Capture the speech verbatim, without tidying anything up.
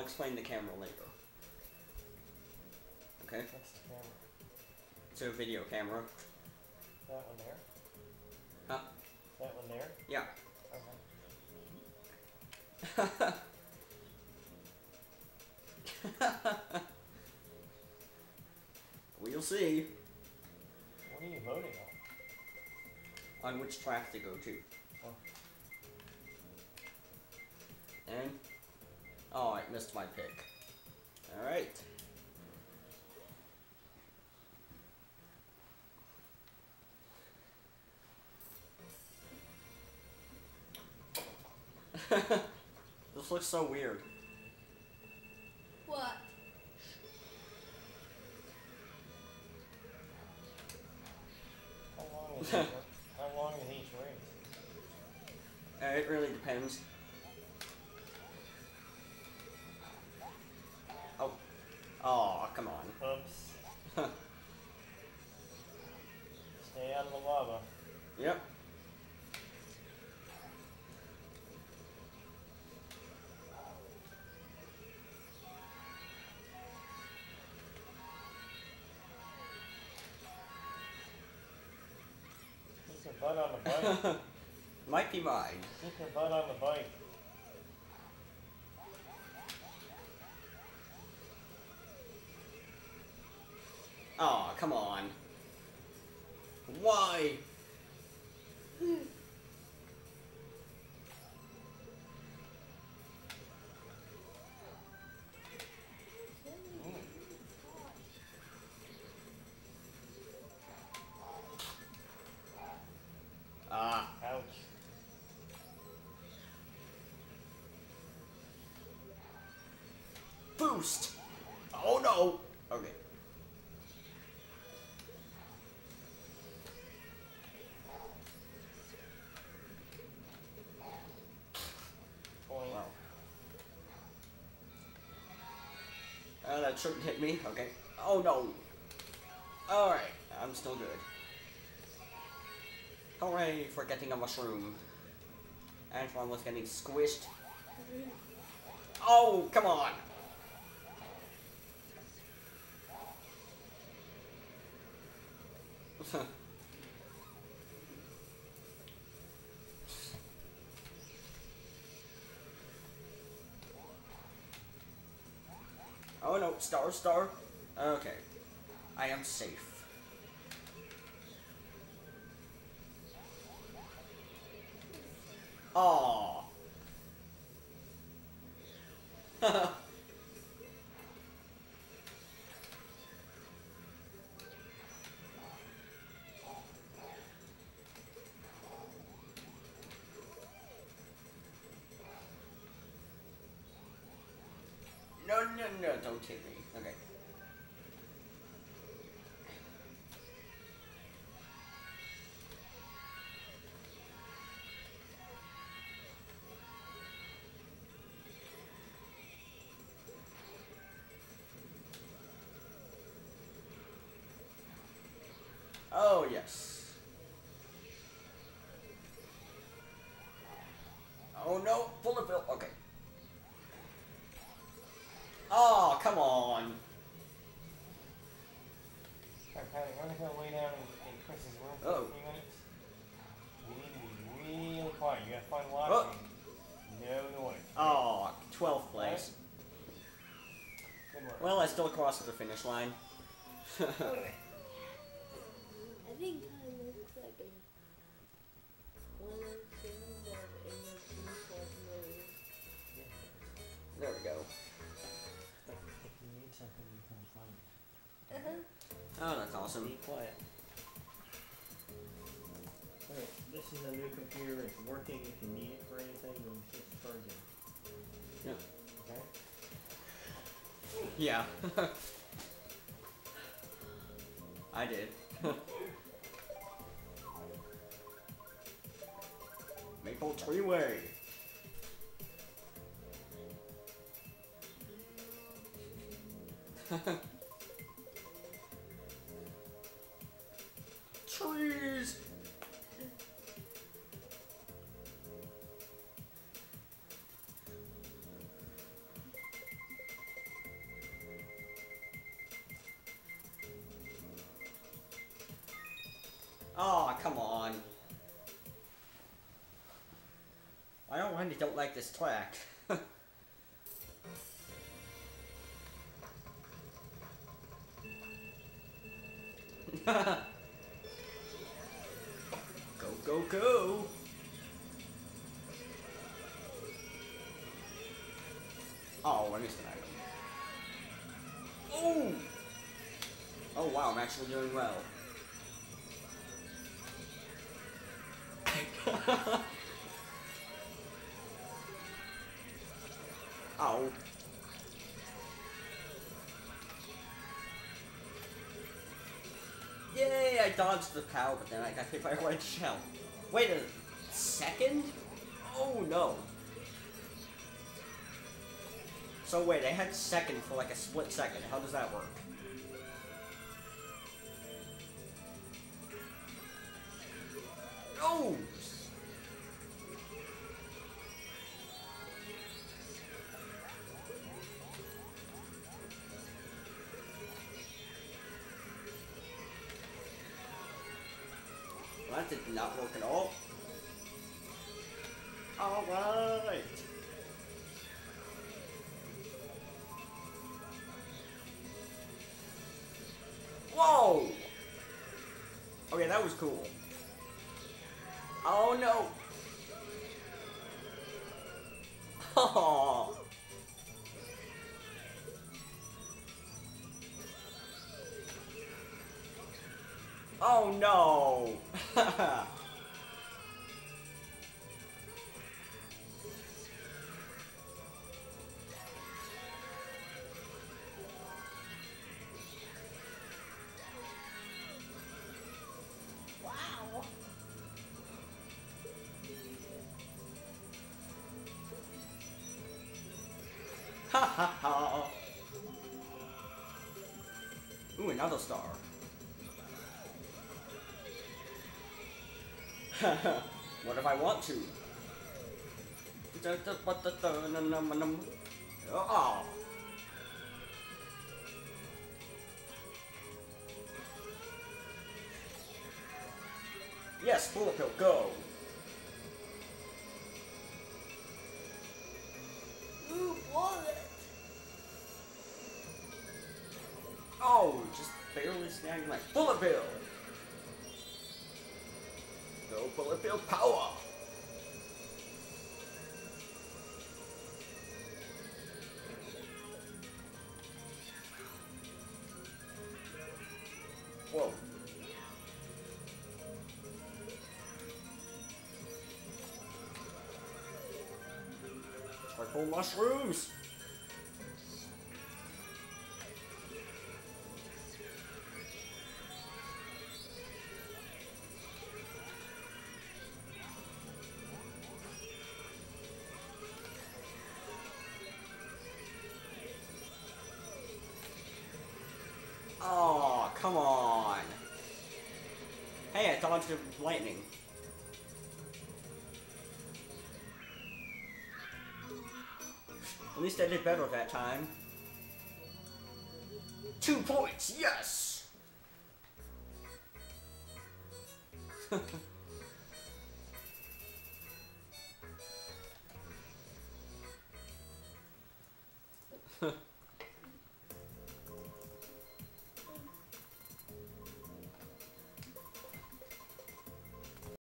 explain the camera later. Okay? What's the camera? It's a video camera. That one there? Huh? That one there? Yeah. Okay. We'll see. What are you voting on? On which track to go to. Oh. And? Oh, I missed my pick. Alright. This looks so weird. What? How long is each, how long is each race? Uh, it really depends. Oh. Oh, come on. Oops. Stay out of the lava. Yep. Keep your butt on the bike. Might be mine. Keep your butt on the bike. Oh, come on. Why? Ah. Ouch. Boost! Oh no! Okay. Point. Wow. Uh, that shouldn't hit me. Okay. Oh no! Alright, I'm still good. Hooray for getting a mushroom. And for almost getting squished. Oh, come on! Oh no, star, star. Okay. I am safe. Aww. No, no, no, don't hit me. Okay. Oh, yes. Oh, no. Bullet bill. Okay. Oh, come on. Alright, Patty, we're gonna go lay down in, in Chris's room for Oh. a few minutes. We need to be really quiet. You gotta find lots Oh. no noise. Oh, twelfth place. Good work. Well, I still crossed the finish line. I think I look like a one of two that in the default mode. There we go. If you need something, you can find it. Uh-huh. Oh, that's awesome. Be quiet. Alright, this is a new computer. It's working. If you need it for anything, then just charge it. Yep. Okay? Yeah. I did. Maple Tree Way. Trees. Oh, come on. I don't really don't like this track. Go, go, go! Oh, I missed an item. Oh! Oh wow, I'm actually doing well. Oh. Yay, I dodged the cow, but then I got hit by a red shell. Wait a second? Oh no. So wait, I had second for like a split second. How does that work? Oh! Well, that did not work at all. Alright! Whoa! Okay, that was cool. Oh no! Oh! Oh no! Wow. Ha ha ha! Ooh, another star. What if I want to? Oh! Yes, bullet pill, go! Ooh, bullet. Oh, just barely snagging my bullet bill! Go bullet bill power! Whoa. Purple mushrooms! Oh, come on. Hey, I dodged a lightning. At least I did better that time. Two points, yes!